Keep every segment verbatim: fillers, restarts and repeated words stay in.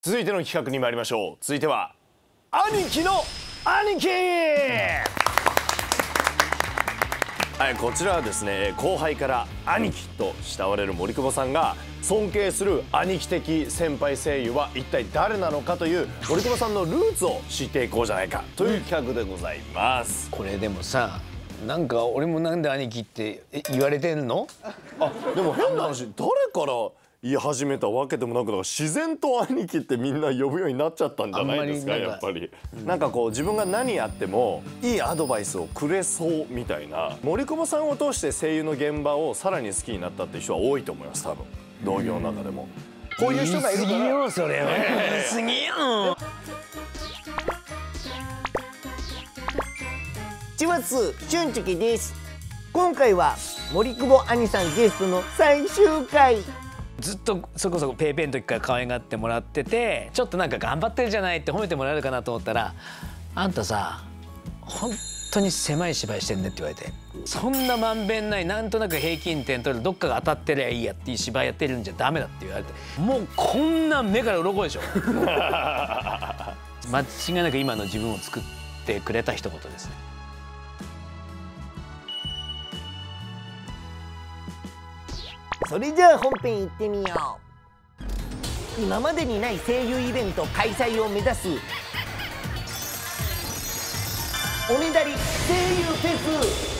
続いての企画に参りましょう。続いては兄貴の兄貴。はい、こちらはですね、後輩から兄貴と慕われる森久保さんが尊敬する兄貴的先輩声優は一体誰なのかという森久保さんのルーツを知っていこうじゃないかという企画でございます。 これでもさ、なんか俺もなんで兄貴って言われてんの？ あ、でも変な話、誰から言い始めたわけでもなく、だから自然と兄貴ってみんな呼ぶようになっちゃったんじゃないですか。やっぱりなんかこう自分が何やってもいいアドバイスをくれそうみたいな、森久保さんを通して声優の現場をさらに好きになったっていう人は多いと思います。多分同業の中でもこういう人がいるから。 言い過ぎよそれは。言い過ぎよ。 ちわす俊チです。今回は森久保兄さんゲストの最終回。 ずっとそこそこペイペイの時から可愛がってもらってて、ちょっとなんか頑張ってるじゃないって褒めてもらえるかなと思ったら、あんたさ本当に狭い芝居してんねって言われて、そんなまんべんないなんとなく平均点取るどっかが当たってりゃいいやっていう芝居やってるんじゃダメだって言われて、もうこんな目から鱗でしょ。間違いなく今の自分を作ってくれた一言ですね。 それじゃあ本編行ってみよう。今までにない声優イベント開催を目指すおねだり声優フェス。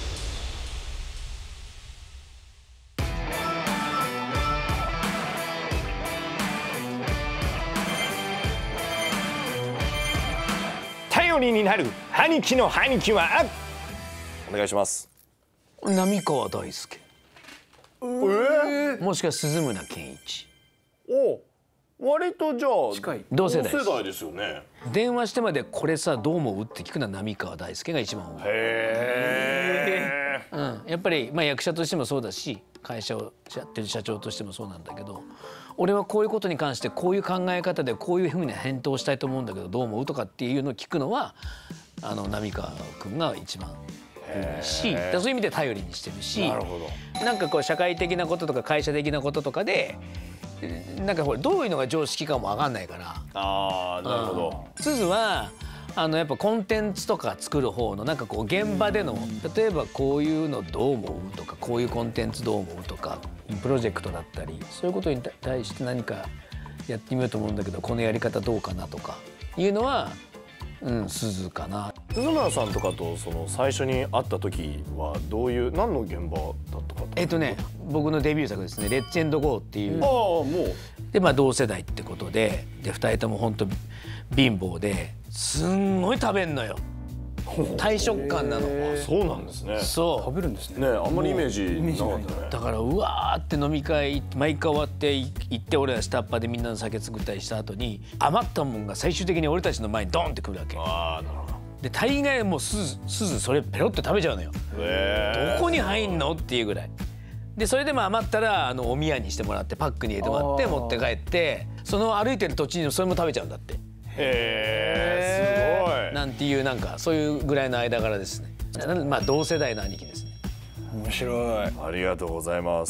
頼りになる兄貴の兄貴はお願いします。 浪川大輔、 えー、 もしくは鈴村健一。 お、割とじゃあ近い同世代です。 同世代ですよね。 電話してまでこれさどう思うって聞くのは浪川大輔が一番多い。 へえ、 うん、やっぱりまあ役者としてもそうだし、会社をやってる社長としてもそうなんだけど、俺はこういうことに関してこういう考え方でこういうふうに返答したいと思うんだけどどう思うとかっていうのを聞くのはあの浪川君が一番多いし、そういう意味で頼りにしてるし、 なるほど。 なんかこう社会的なこととか会社的なこととかでなんかほらどういうのが常識かも分かんないから。 ああ、なるほど。 すずはあのやっぱコンテンツとか作る方のなんかこう現場での、例えばこういうのどう思うとかこういうコンテンツどう思うとかプロジェクトだったりそういうことに対して何かやってみようと思うんだけどこのやり方どうかなとかいうのはうんすずかな。 鈴村さんとかとその最初に会った時はどういう何の現場だったか。 えっとね僕のデビュー作ですね「レッツエンドゴー」っていう。 ああ、もうでまあ同世代ってことででふたりとも本当貧乏ですんごい食べんのよ。大食感なの。 そうなんですね。 そう食べるんですね。 ね、あんまりイメージなかったね。 だからうわーって飲み会毎回終わって行って俺ら下っ端でみんなの酒作ったりした後に余ったもんが最終的に俺たちの前にドンってくるわけ。 ああ、なるほど。 で大概もうすずすずそれペロって食べちゃうのよ。 へえ。 どこに入んのっていうぐらい。でそれでも余ったらあのお宮にしてもらってパックに入れてもらって持って帰ってその歩いてる途中にそれも食べちゃうんだって。 へえ、すごい。 なんていうなんかそういうぐらいの間柄ですね。まあ同世代の兄貴ですね。 面白い。 ありがとうございます。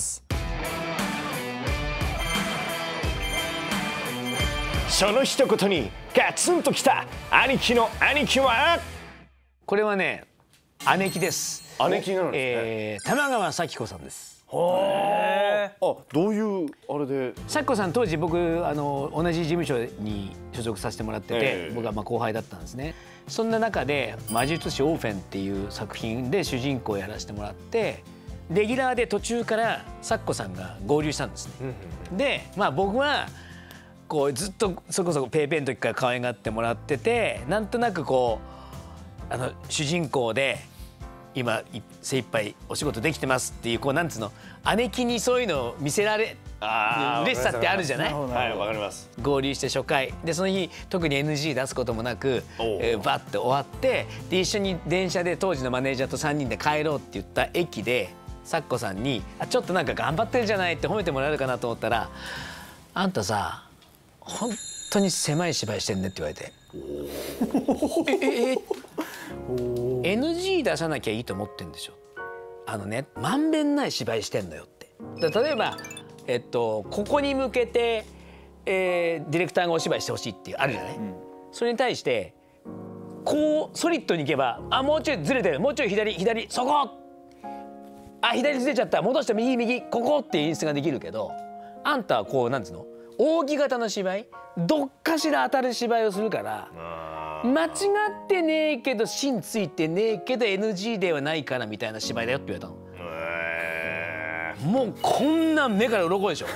その一言にガツンときた兄貴の兄貴はこれはね姉貴です。 姉貴なんですね。 えー、玉川咲子さんです。 はあ。あ、どういうあれで。 咲子さん当時僕あの同じ事務所に所属させてもらってて、 えー、 僕はまあ後輩だったんですね。そんな中で「魔術師オーフェン」っていう作品で主人公をやらせてもらってレギュラーで途中から咲子さんが合流したんですね。でまあ僕はこうずっとそこそこペイペイの時から可愛がってもらっててなんとなくこうあの主人公で今精一杯お仕事できてますっていうこうなんつうの姉貴にそういうのを見せられ嬉しさってあるじゃない。 はい、わかります。 合流して初回でその日特に エヌジー 出すこともなく、えー、バッて終わってで一緒に電車で当時のマネージャーとさんにんで帰ろうって言った駅で咲子さんに「あちょっとなんか頑張ってるじゃない」って褒めてもらえるかなと思ったら「あんたさ本当に狭い芝居してんね」って言われて「えええエヌジー 出さなきゃいいと思ってんでしょ」あのねまんべんない芝居してんのよって。例えば、えっと、ここに向けてえー、ディレクターがお芝居してほしいっていうあるじゃない、うん、それに対してこうソリッドに行けばあもうちょいずれてるもうちょい左左そこあ左ずれちゃった戻して右右ここっていう演出ができるけどあんたはこうなんつうの扇形の芝居どっかしら当たる芝居をするから間違ってねえけど芯ついてねえけど エヌジー ではないからみたいな芝居だよって言われたの。もうこんな目から鱗でしょ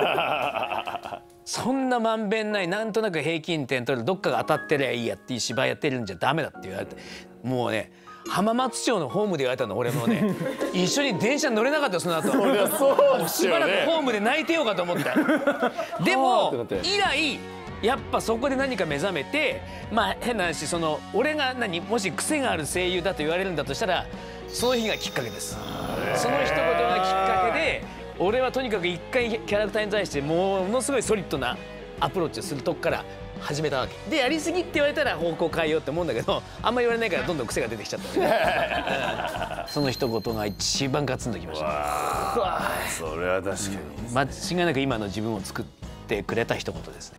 そんなまんべんないなんとなく平均点取るどっかが当たってりゃいいやっていう芝居やってるんじゃダメだって言われてもうね浜松町のホームで言われたの俺もね一緒に電車乗れなかったその後そりゃそうですよね、しばらくホームで泣いてようかと思ったでも以来やっぱそこで何か目覚めてまあ変な話その俺が何もし癖がある声優だと言われるんだとしたらその日がきっかけです。その一言がきっかけで俺はとにかく一回キャラクターに対してものすごいソリッドなアプローチをするとこから始めたわけでやりすぎって言われたら方向変えようって思うんだけどあんま言われないからどんどん癖が出てきちゃったその一言が一番ガツンときました。わそれは確かに、 うん、間違いなく今の自分を作ってくれた一言ですね。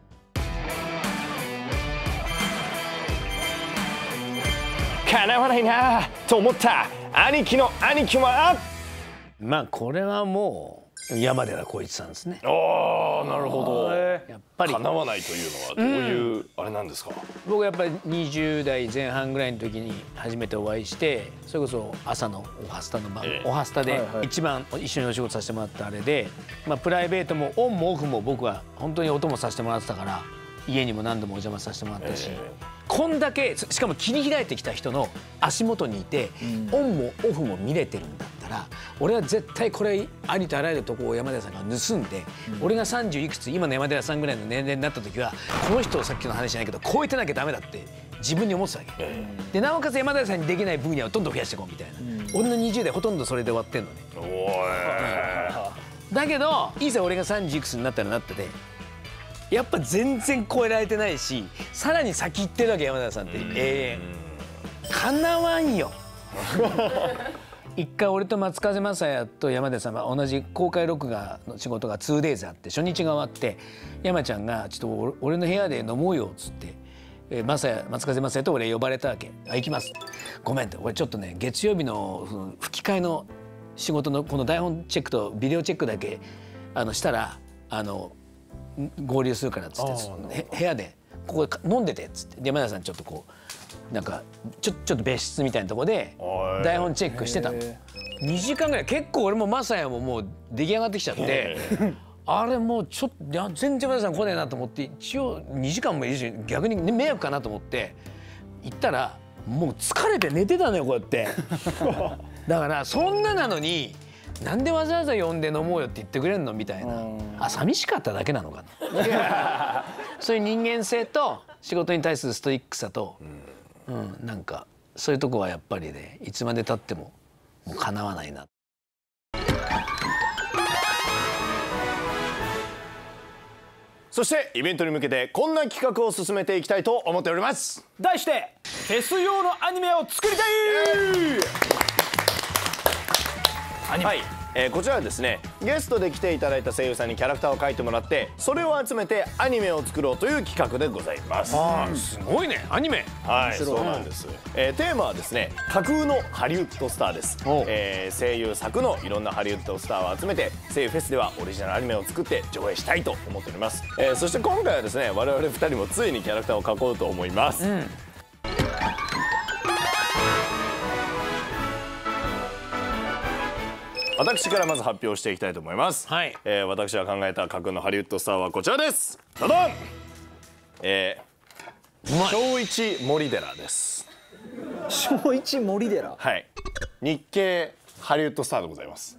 叶わないなと思った兄貴の兄貴はまあこれはもう山寺宏一さんですね。 ああなるほど。 やっぱり叶わないというのはどういう、うん、あれなんですか。 僕やっぱりにじゅう代前半ぐらいの時に初めてお会いしてそれこそ朝のおはスタの番、えー、おはスタで一番一緒にお仕事させてもらったあれで、まあ、プライベートもオンもオフも僕は本当にお供させてもらってたから家にも何度もお邪魔させてもらったし、えー、こんだけしかも切り開いてきた人の足元にいて、うん、オンもオフも見れてるんだったら俺は絶対これありとあらゆるとこを山寺さんが盗んで、うん、俺がさんじゅういくつ今の山寺さんぐらいの年齢になった時はこの人をさっきの話じゃないけど超えてなきゃダメだって自分に思ってたわけ、えー、でなおかつ山寺さんにできない分野をどんどん増やしていこうみたいな、うん、俺のにじゅう代ほとんどそれで終わってんのね。おーだけどいざ俺がさんじゅういくつになったらなっててやっぱ全然超えられてないしさらに先行ってるわけ山寺さんって永遠かなわんよ一回俺と松風雅也と山寺さんは同じ公開録画の仕事が ツーデイズ あって初日が終わって山ちゃんが「ちょっと俺の部屋で飲もうよ」っつってえー、松風雅也と俺呼ばれたわけ「あ行きます」「ごめん」って俺ちょっとね月曜日の吹き替えの仕事のこの台本チェックとビデオチェックだけあのしたらあの合流するからっつって部屋でここ飲んでてっつって山田さんちょっとこうなんかちょちょっと別室みたいなとこで台本チェックしてたのにじかんぐらい結構俺も雅也ももう出来上がってきちゃってあれもうちょっといや全然山田さん来ねえなと思って一応にじかんもいるし逆に迷惑かなと思って行ったらもう疲れて寝てたのよこうやってだからそんななのになんでわざわざ呼んで飲もうよって言ってくれるのみたいなあ寂しかっただけなのかなそういう人間性と仕事に対するストイックさと、うん、なんかそういうとこはやっぱりねいつまでたってももう叶わないな。 そしてイベントに向けてこんな企画を進めていきたいと思っております。 題してフェス用のアニメを作りたいアニメ、 はいえー、こちらはですねゲストで来ていただいた声優さんにキャラクターを描いてもらってそれを集めてアニメを作ろうという企画でございます。 あーすごいねアニメ。 はいそうなんです、えー、テーマはですね架空のハリウッドスターです、えー、声優作のいろんなハリウッドスターを集めて声優フェスではオリジナルアニメを作って上映したいと思っております、えー、そして今回はですね我々ふたりもついにキャラクターを描こうと思います、うん私からまず発表していきたいと思います、はいえー、私が考えた架空のハリウッドスターはこちらです。どどん、えー、正一森寺です。 正一森寺、 はい日系ハリウッドスターでございます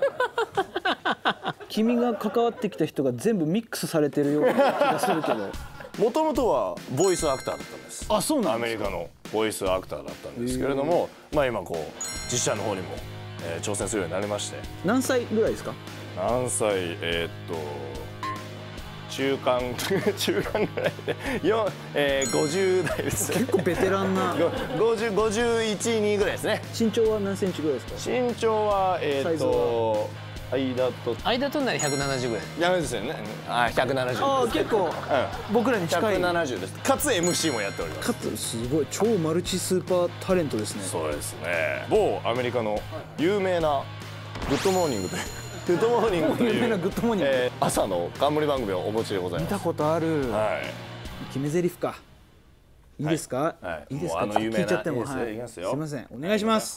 君が関わってきた人が全部ミックスされてるような気がするけどもともとはボイスアクターだったんです。 あ、そうなんですか。アメリカのボイスアクターだったんですけれども、まあ今こう実写の方にもえー、挑戦するようになりまして。 何歳ぐらいですか？ 何歳えー、っと中間中間ぐらいでよ、えー、ごじゅう代です。 結構ベテランなごじゅう、ごじゅういち、にぐらいですね。 身長は何センチぐらいですか？ 身長はえー、っと間と間取んならひゃくななじゅうぐらい。 やめですよね。あ、ひゃくななじゅうああ結構僕らに近い。 ひゃくななじゅうです。かつ エムシー もやっております。 かつすごい超マルチスーパータレントですね。 そうですね。某アメリカの有名なグッドモーニングというグッドモーニングという有名なグッドモーニング、 えー、朝の冠番組をお持ちでございます。 見たことある。 はい。 決め台詞か。いいですか。 はい。 いいですか。 あの有名な聞いちゃっても。はい。すみません。お願いします。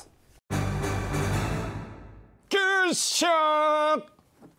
キュッシャー。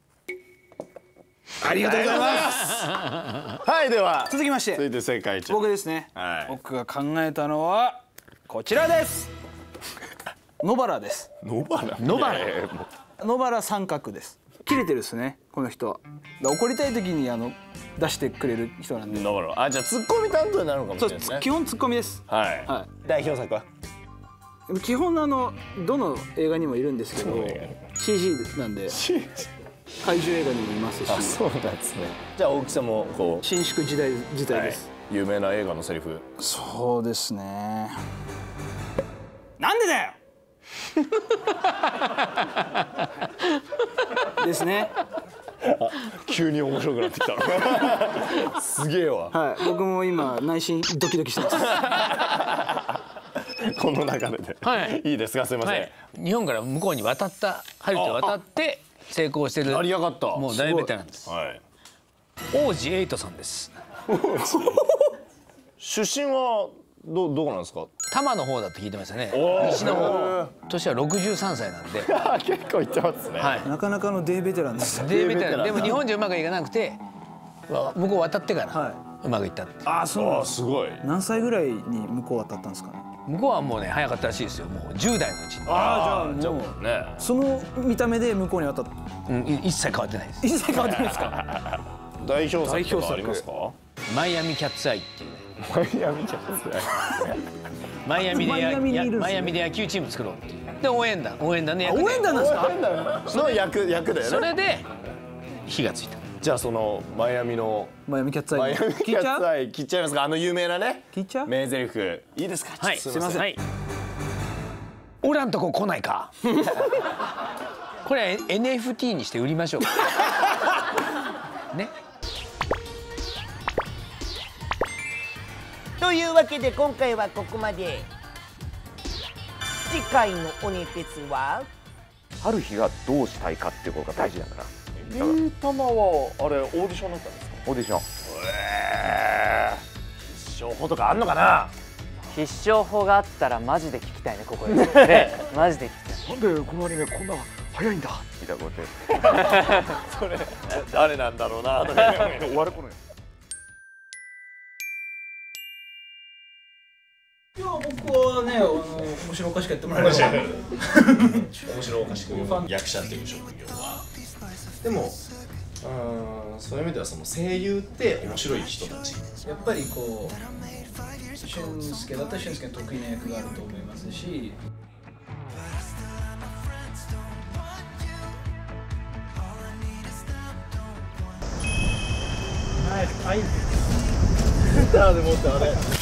ありがとうございます。 はい、では続きまして。 続いて正解僕ですね。はい。僕が考えたのはこちらです。野原です。 野原。 野原。 野原三角です。切れてるですね、この人は。怒りたい時にあの出してくれる人なんで。 野原。あ、じゃあツッコミ担当になるのかもしれないですね。 基本ツッコミです。 はい。はい。代表作は。 基本あのどの映画にもいるんですけど、シージー なんで。怪獣映画にもいますし。 あ、そうなんですね。じゃあ大きさもこう伸縮時代時代です。 有名な映画のセリフ。 そうですね。なんでだよ。ですね。 急に面白くなってきた。すげえわ。 はい、僕も今内心ドキドキしてます。 この流れで。はい。いいですか、すみません。 日本から向こうに渡ったハリウッド渡って成功してる。 ありやがった。 もう大ベテランです。はい。王子エイトさんです。 出身はどどこなんですか。 多摩の方だと聞いてましたね。西の方。年はろくじゅうさんさいなんで。 結構いってますね。 はい。 なかなかのデーベテランです。 デーベテラン。でも日本じゃうまくいかなくて、向こう渡ってからうまくいったって。 ああ、そう。 すごい。 何歳ぐらいに向こう渡ったんですかね。 向こうはもうね早かったらしいですよ。もうじゅう代のうちに。 ああ、じゃあもうね。 その見た目で向こうに渡った。 うん、一切変わってないです。 一切変わってないですか。 代表作とかありますか。 マイアミキャッツアイっていうね。 マイアミキャッツアイ。 マイアミでマイアミで野球チーム作ろうっていう。で応援団応援団の役で。 応援団なんですか。 その役役で。 それで火がついた。 じゃあそのマイアミのマイアミキャッツアイ。 マイアミキャッツアイ聞いちゃいますか。あの有名なね。 聞いちゃう。 名台詞いいですか。 はい。すみません。はい。オラんとこ来ないか。これは エヌエフティー にして売りましょう。ね。 というわけで今回はここまで。次回のおねてつは春日がどうしたいかっていうことが大事だから。えー、たまはあれオーディションだったんですか。オーディション。ええー。必勝法とかあんのかな。 必勝法があったらマジで聞きたいねここで。ね、マジで聞きたい。 なんでこのアニメこんな早いんだみたいなことで。それ誰なんだろうなとか終わる頃に。 いや僕はね、あの面白おかしくやってもらえれば。面白おかしく役者っていう職業は。でも、うん、そういう意味ではその声優って面白い人たち。 やっぱりこう俊介だったら俊介の得意な役があると思いますし。はい、はい。ギターで持ってあれ。